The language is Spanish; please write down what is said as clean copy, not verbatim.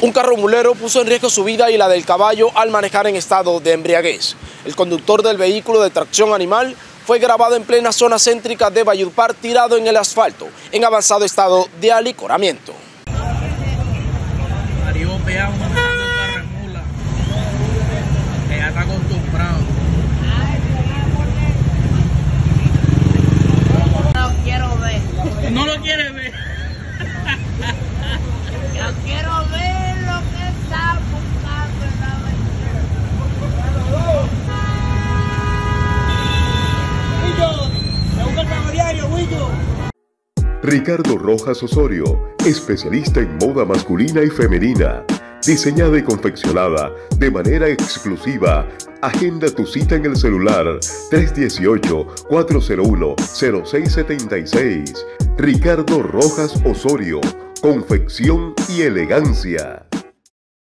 Un carro mulero puso en riesgo su vida y la del caballo al manejar en estado de embriaguez. El conductor del vehículo de tracción animal fue grabado en plena zona céntrica de Valledupar, tirado en el asfalto, en avanzado estado de alicoramiento. Ella está acostumbrado. No quiero ver. No lo quiere ver. Yo quiero ver lo que está buscando en la Ricardo Rojas Osorio, especialista en moda masculina y femenina, diseñada y confeccionada de manera exclusiva. Agenda tu cita en el celular 318-401-0676. Ricardo Rojas Osorio, confección y elegancia.